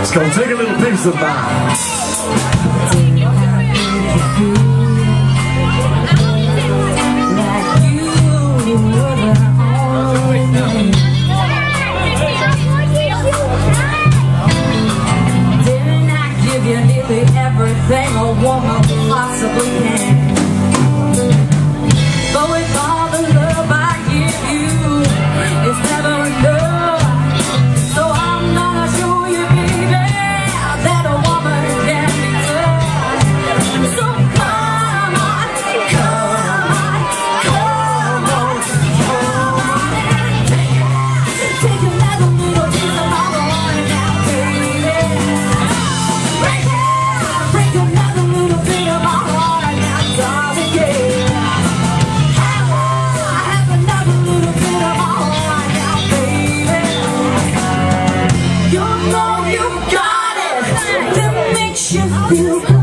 It's called Take a Little Piece of Mine. Everything a woman possibly can. But with all the love I give you, it's never enough. So I'm gonna show you, baby, that a woman can be tough. So come on, come on, come on, come on and take another little piece of my heart now, baby. Right now, break another little bit of my heart now, darling, yeah. Have another little bit of my heart now, baby. You know you got it, that makes you feel